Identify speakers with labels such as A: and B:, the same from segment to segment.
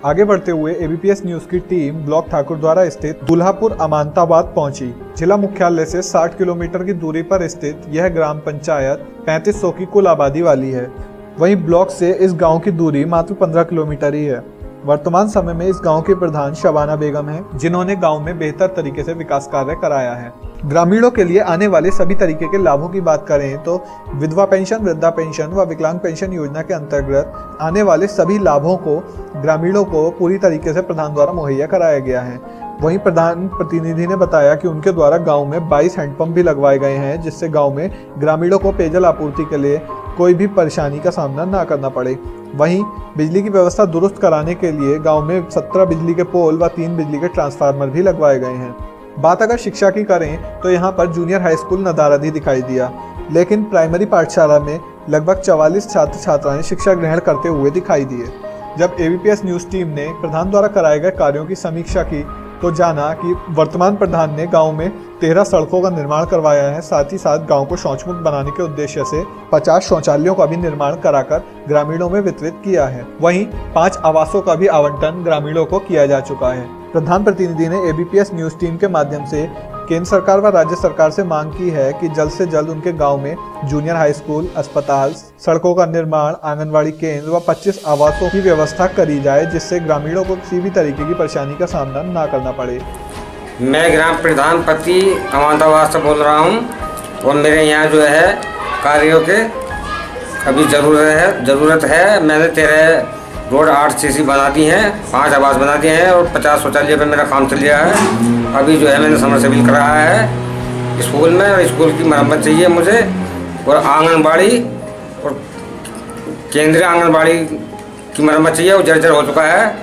A: आगे बढ़ते हुए एबीपीएस न्यूज की टीम ब्लॉक ठाकुरद्वारा स्थित दुल्हापुर अमानताबाद पहुंची। जिला मुख्यालय से 60 किलोमीटर की दूरी पर स्थित यह ग्राम पंचायत 3500 की कुल आबादी वाली है। वहीं ब्लॉक से इस गांव की दूरी मात्र 15 किलोमीटर ही है। वर्तमान समय में इस गांव के प्रधान शबाना बेगम हैं, जिन्होंने गांव में बेहतर तरीके से विकास कार्य कराया है। ग्रामीणों के लिए आने वाले सभी तरीके के लाभों की बात करें तो विधवा पेंशन, वृद्धा पेंशन व विकलांग पेंशन योजना के अंतर्गत आने वाले सभी लाभों को ग्रामीणों को पूरी तरीके से प्रधान द्वारा मुहैया कराया गया है। वहीं प्रधान प्रतिनिधि ने बताया कि उनके द्वारा गांव में 22 हैंडपंप भी लगवाए गए हैं, जिससे गांव में ग्रामीणों को पेयजल आपूर्ति के लिए कोई भी परेशानी का सामना ना करना पड़े। वहीं बिजली की व्यवस्था दुरुस्त कराने के लिए गांव में 17 बिजली के पोल व 3 बिजली के ट्रांसफार्मर भी लगवाए गए हैं। बात अगर शिक्षा की करें तो यहाँ पर जूनियर हाई स्कूल नदारद दिखाई दिया, लेकिन प्राइमरी पाठशाला में लगभग 44 छात्र छात्राएं शिक्षा ग्रहण करते हुए दिखाई दिए। जब एबीपीएस न्यूज टीम ने प्रधान द्वारा कराए गए कार्यों की समीक्षा की तो जाना कि वर्तमान प्रधान ने गांव में 13 सड़कों का निर्माण करवाया है। साथ ही साथ गांव को शौचमुक्त बनाने के उद्देश्य से 50 शौचालयों का भी निर्माण कराकर ग्रामीणों में वितरित किया है। वहीं 5 आवासों का भी आवंटन ग्रामीणों को किया जा चुका है। प्रधान प्रतिनिधि ने एबीपीएस न्यूज टीम के माध्यम से केंद्र सरकार व राज्य सरकार से मांग की है कि जल्द से जल्द उनके गांव में जूनियर हाई स्कूल, अस्पताल, सड़कों का निर्माण, आंगनवाड़ी केंद्र व 25 आवासों की व्यवस्था करी जाए, जिससे ग्रामीणों को किसी भी तरीके की परेशानी का सामना ना करना पड़े।
B: मैं ग्राम प्रधान पति अमानताबाद से बोल रहा हूं और मेरे यहाँ जो है कार्यों के अभी ज़रूरत है। मैंने 13 रोड 8 सीसी बना दी हैं, 5 आवास बना दिए हैं और 50 शौचालय पर मेरा काम चल रहा है। अभी जो है मैंने समरसेबिल कराया है स्कूल में, और स्कूल की मरम्मत चाहिए मुझे, और आंगनबाड़ी और केंद्रीय आंगनबाड़ी की मरम्मत चाहिए, वो जर्जर हो चुका है।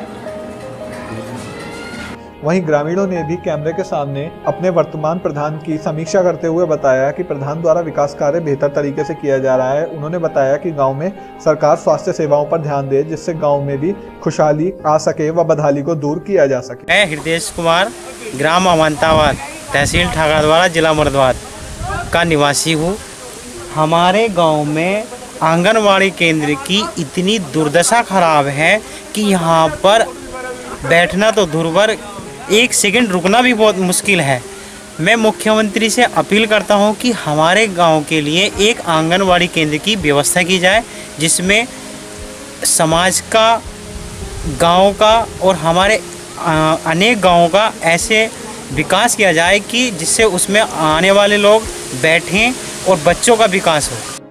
A: वहीं ग्रामीणों ने भी कैमरे के सामने अपने वर्तमान प्रधान की समीक्षा करते हुए बताया कि प्रधान द्वारा विकास कार्य बेहतर तरीके से किया जा रहा है। उन्होंने बताया कि गांव में सरकार स्वास्थ्य सेवाओं पर ध्यान दे, जिससे गांव में भी खुशहाली आ सके व बदहाली को दूर किया जा सके।
C: मैं हृदय कुमार, ग्राम अमानताबाद, तहसील ठाकुरद्वारा, जिला मुरादाबाद का निवासी हूँ। हमारे गाँव में आंगनबाड़ी केंद्र की इतनी दुर्दशा खराब है कि यहाँ पर बैठना तो दूर, 1 सेकंड रुकना भी बहुत मुश्किल है। मैं मुख्यमंत्री से अपील करता हूं कि हमारे गांव के लिए एक आंगनवाड़ी केंद्र की व्यवस्था की जाए, जिसमें समाज का, गांव का और हमारे अनेक गांवों का ऐसे विकास किया जाए कि जिससे उसमें आने वाले लोग बैठें और बच्चों का विकास हो।